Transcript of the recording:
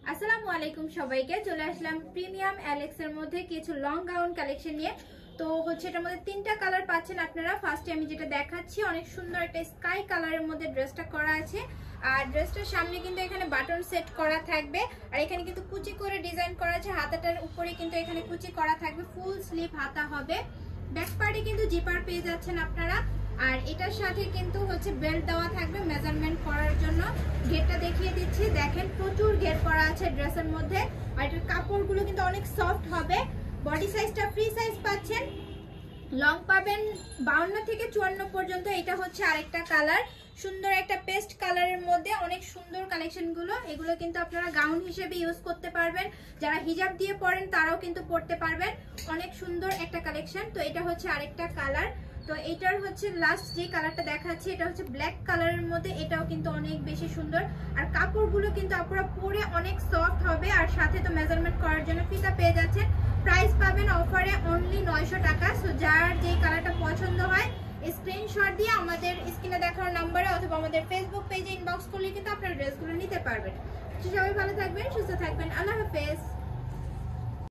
আসসালামু আলাইকুম সবাইকে। চলে আসলাম প্রিমিয়াম অ্যালেক্স এর মধ্যে কিছু লং গাউন কালেকশন নিয়ে। তো হচ্ছে এটার মধ্যে তিনটা কালার পাচ্ছেন আপনারা। ফার্স্টে আমি যেটা দেখাচ্ছি, অনেক সুন্দর একটা স্কাই কালারের মধ্যে ড্রেসটা করা আছে। আর ড্রেসটার সামনে কিন্তু এখানে বাটন সেট করা থাকবে, আর এখানে কিন্তু কুচি করে ডিজাইন করা আছে। হাতাটার উপরে কিন্তু এখানে কুচি করা থাকবে, ফুল স্লিভ হাতা হবে। ব্যাক পার্টে কিন্তু জিপার পেয়ে যাচ্ছেন আপনারা। আর এটার সাথে কিন্তু হচ্ছে বেল্ট দেওয়া থাকবে মেজারমেন্ট করার জন্য। ঘেরটা দেখিয়ে দিচ্ছি, দেখেন প্রচুর ঘের করা আছে ড্রেসের মধ্যে। আর এটার কাপড়গুলো কিন্তু অনেক সফট হবে। বডি সাইজটা ফ্রি সাইজ পাচ্ছেন, লং পাবেন 52 থেকে 54 পর্যন্ত। এটা হচ্ছে আরেকটা কালার, সুন্দর একটা পেস্ট কালারের মধ্যে অনেক সুন্দর কালেকশন গুলো। এগুলো কিন্তু আপনারা গাউন হিসেবে ইউজ করতে পারবেন, যারা হিজাব দিয়ে পরেন তারাও কিন্তু পরতে পারবেন। অনেক সুন্দর একটা কালেকশন। তো এটা হচ্ছে আরেকটা কালার। তো এটার হচ্ছে লাস্ট যে কালারটা দেখাচ্ছি, এটা হচ্ছে ব্ল্যাক কালারের মধ্যে। এটাও কিন্তু অনেক বেশি সুন্দর। আর কাপড়গুলো কিন্তু আপনারা পরে অনেক সফট হবে। আর সাথে তো মেজারমেন্ট করার জন্য ফিতা পেয়ে যাচ্ছেন। প্রাইস পাবেন অফারে অনলি 900 টাকা। সো যার যে কালারটা পছন্দ হয় স্ক্রিনশট দিয়ে আমাদের স্ক্রিনে দেখার নাম্বারে অথবা আমাদের ফেসবুক পেজে ইনবক্স করলে কিন্তু আপনারা ড্রেসগুলো নিতে পারবেন। সবাই ভালো থাকবেন, সুস্থ থাকবেন। আল্লাহ হাফেজ।